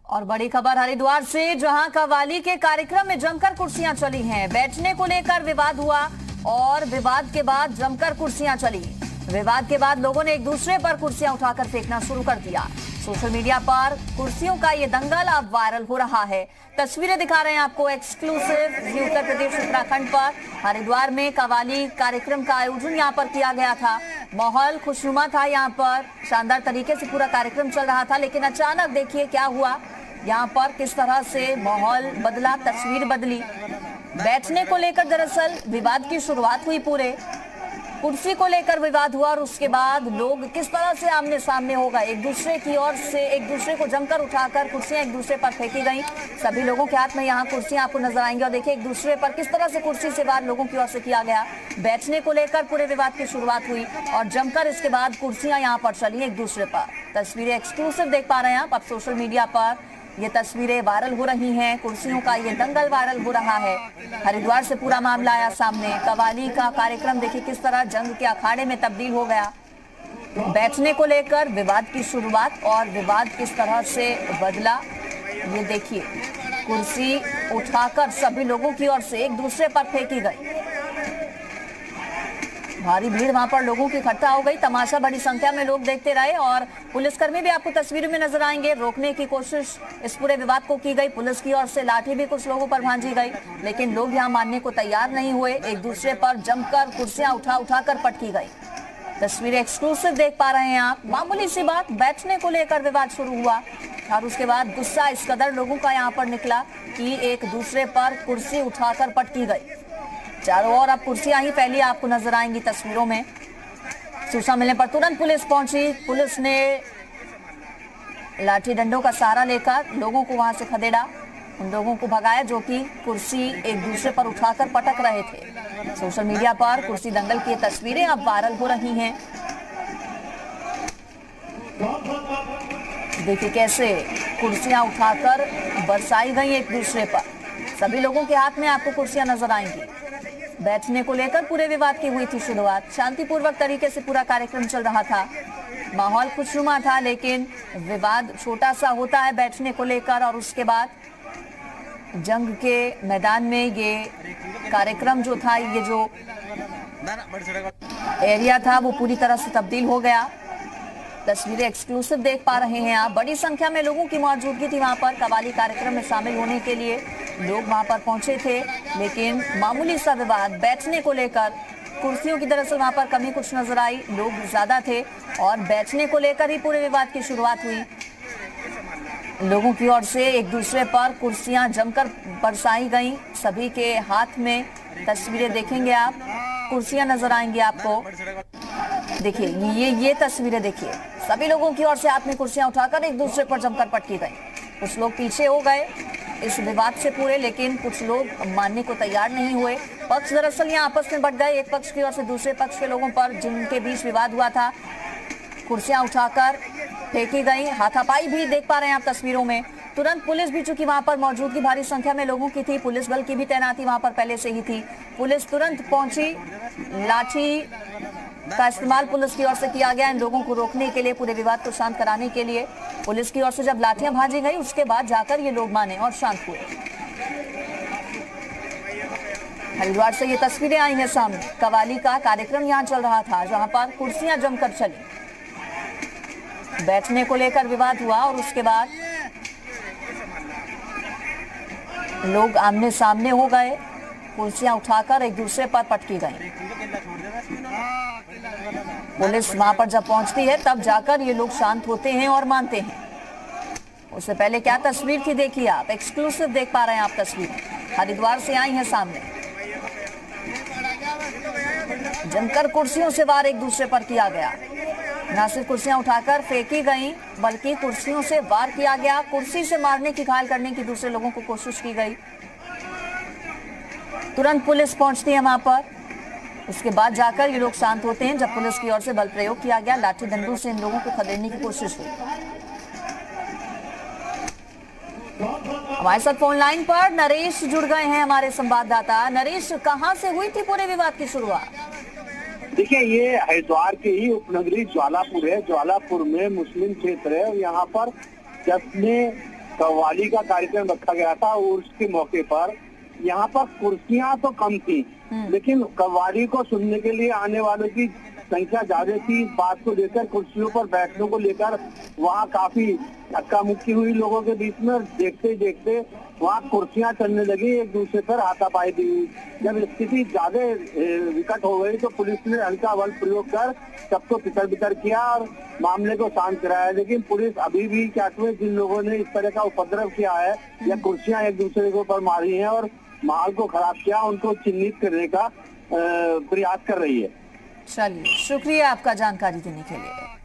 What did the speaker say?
और बड़ी खबर हरिद्वार से, जहां कव्वाली के कार्यक्रम में जमकर कुर्सियां चली हैं। बैठने को लेकर विवाद हुआ और विवाद के बाद जमकर कुर्सियां चली। विवाद के बाद लोगों ने एक दूसरे पर कुर्सियां उठाकर फेंकना शुरू कर दिया। सोशल मीडिया पर कुर्सियों का ये दंगल अब वायरल हो रहा है। तस्वीरें दिखा रहे हैं आपको एक्सक्लूसिव उत्तर प्रदेश उत्तराखंड पर। हरिद्वार में कव्वाली कार्यक्रम का आयोजन यहाँ पर किया गया था। माहौल खुशनुमा था, यहाँ पर शानदार तरीके से पूरा कार्यक्रम चल रहा था। लेकिन अचानक देखिए क्या हुआ, यहाँ पर किस तरह से माहौल बदला, तस्वीर बदली। बैठने को लेकर दरअसल विवाद की शुरुआत हुई, पूरे कुर्सी को लेकर विवाद हुआ और उसके बाद लोग किस तरह से आमने सामने हो गए। एक दूसरे की ओर से एक दूसरे को जमकर उठाकर कुर्सियां एक दूसरे पर फेंकी गई। सभी लोगों के हाथ में यहाँ कुर्सियां आपको नजर आएंगी और देखिए एक दूसरे पर किस तरह से कुर्सी से वार लोगों की ओर से किया गया। बैठने को लेकर पूरे विवाद की शुरुआत हुई और जमकर इसके बाद कुर्सियां यहाँ पर चली एक दूसरे पर। तस्वीरें एक्सक्लूसिव देख पा रहे हैं आप। अब सोशल मीडिया पर ये तस्वीरें वायरल हो रही हैं। कुर्सियों का ये दंगल वायरल हो रहा है। हरिद्वार से पूरा मामला आया सामने। कव्वाली का कार्यक्रम देखिए किस तरह जंग के अखाड़े में तब्दील हो गया। बैठने को लेकर विवाद की शुरुआत और विवाद किस तरह से बदला, ये देखिए। कुर्सी उठाकर सभी लोगों की ओर से एक दूसरे पर फेंकी गई। भारी भीड़ वहां पर लोगों की इकट्ठा हो गई। तमाशा बड़ी संख्या में लोग देखते रहे और पुलिसकर्मी भी आपको तस्वीरों में नजर आएंगे। रोकने की कोशिश इस पूरे विवाद को की गई। पुलिस की ओर से लाठी भी कुछ लोगों पर भांजी गई, लेकिन लोग यहां मानने को तैयार नहीं हुए। एक दूसरे पर जमकर कुर्सियां उठाकर पटकी गई। तस्वीरें एक्सक्लूसिव देख पा रहे हैं आप। मामूली सी बात, बैठने को लेकर विवाद शुरू हुआ और उसके बाद गुस्सा इस कदर लोगों का यहाँ पर निकला कि एक दूसरे पर कुर्सी उठाकर पटकी गई। चारों ओर अब कुर्सियां ही फैली आपको नजर आएंगी तस्वीरों में। सूचना मिलने पर तुरंत पुलिस पहुंची। पुलिस ने लाठी डंडों का सहारा लेकर लोगों को वहां से खदेड़ा, उन लोगों को भगाया जो कि कुर्सी एक दूसरे पर उठाकर पटक रहे थे। सोशल मीडिया पर कुर्सी दंगल की तस्वीरें अब वायरल हो रही हैं। देखिए कैसे कुर्सियां उठाकर बरसाई गई एक दूसरे पर। सभी लोगों के हाथ में आपको कुर्सियां नजर आएंगी। बैठने को लेकर पूरे विवाद की हुई थी शुरुआत। शांतिपूर्वक तरीके से पूरा कार्यक्रम चल रहा था। माहौल खुशनुमा था, लेकिन विवाद छोटा सा होता है बैठने को लेकर और उसके बाद जंग के मैदान में ये कार्यक्रम जो था, ये जो एरिया था वो पूरी तरह से तब्दील हो गया। तस्वीरें एक्सक्लूसिव देख पा रहे हैं आप। बड़ी संख्या में लोगों की मौजूदगी थी वहां पर। कव्वाली कार्यक्रम में शामिल होने के लिए लोग वहां पर पहुंचे थे, लेकिन मामूली सा विवाद बैठने को लेकर, कुर्सियों की दरअसल वहां पर कमी कुछ नजर आई, लोग ज्यादा थे और बैठने को लेकर ही पूरे विवाद की शुरुआत हुई। लोगों की ओर से एक दूसरे पर कुर्सियां जमकर बरसाई गई। सभी के हाथ में तस्वीरें देखेंगे आप, कुर्सियां नजर आएंगी आपको। देखिए ये तस्वीरें देखिए। सभी लोगों की ओर से हाथ में कुर्सियां उठाकर एक दूसरे पर जमकर पटकी गई। कुछ लोग पीछे हो गए इस विवाद से पूरे, लेकिन कुछ लोग मानने को तैयार नहीं हुए। पक्ष दरअसल यहाँ आपस में बढ़ गए। एक पक्ष की ओर से दूसरे पक्ष के लोगों पर जिनके बीच विवाद हुआ था, कुर्सियां उठाकर फेंकी गई। हाथापाई भी देख पा रहे हैं आप तस्वीरों में। तुरंत पुलिस भी, चूंकि वहां पर मौजूदगी भारी संख्या में लोगों की थी, पुलिस बल की भी तैनाती वहां पर पहले से ही थी। पुलिस तुरंत पहुंची। लाठी का इस्तेमाल पुलिस की ओर से किया गया इन लोगों को रोकने के लिए, पूरे विवाद को शांत कराने के लिए। पुलिस की ओर से जब लाठियां भाजी गई उसके बाद जाकर ये लोग माने और शांत हुए। हरिद्वार से ये तस्वीरें आई हैं सामने। कव्वाली का कार्यक्रम यहाँ चल रहा था, जहां पर कुर्सियां जमकर चली। बैठने को लेकर विवाद हुआ और उसके बाद लोग आमने सामने हो गए। कुर्सियां उठाकर एक दूसरे पर पटकी गई। पुलिस वहां पर जब पहुंचती है तब जाकर ये लोग शांत होते हैं और मानते हैं। उससे पहले क्या तस्वीर थी देखिए आप। एक्सक्लूसिव देख पा रहे हैं आप तस्वीरें, हरिद्वार से आई हैं सामने। जमकर कुर्सियों से वार एक दूसरे पर किया गया। न सिर्फ कुर्सियां उठाकर फेंकी गई, बल्कि कुर्सियों से वार किया गया। कुर्सी से मारने की, घायल करने की दूसरे लोगों को कोशिश की गई। तुरंत पुलिस पहुंचती है वहां पर। उसके बाद जाकर ये लोग शांत होते हैं। जब पुलिस की ओर से बल प्रयोग किया गया, लाठी डंडों से इन लोगों को खदेड़ने की कोशिश हुई। हमारे साथ फोन लाइन पर नरेश जुड़ गए हैं, हमारे संवाददाता। नरेश, कहां से हुई थी पूरे विवाद की शुरुआत? देखिए, ये हरिद्वार के ही उपनगरी ज्वालापुर है। ज्वालापुर में मुस्लिम क्षेत्र है और यहाँ पर जश्न कव्वाली का कार्यक्रम रखा गया था और उसके मौके पर यहाँ पर कुर्सियां तो कम थी, लेकिन कव्वाली को सुनने के लिए आने वालों की संख्या ज्यादा थी। इस बात को लेकर कुर्सियों पर बैठने को लेकर वहाँ काफी धक्का मुक्की हुई लोगों के बीच में। देखते देखते वहाँ कुर्सियां चलने लगी, एक दूसरे पर हाथापाई दी। जब स्थिति ज्यादा विकट हो गई तो पुलिस ने हल्का बल प्रयोग कर सबको तितर बितर किया और मामले को शांत कराया। लेकिन पुलिस अभी भी क्या जिन लोगों ने इस तरह का उपद्रव किया है या कुर्सियां एक दूसरे के ऊपर मारी हैं और माहौल को खराब किया, उनको चिन्हित करने का प्रयास कर रही है। चलिए, शुक्रिया आपका जानकारी देने के लिए।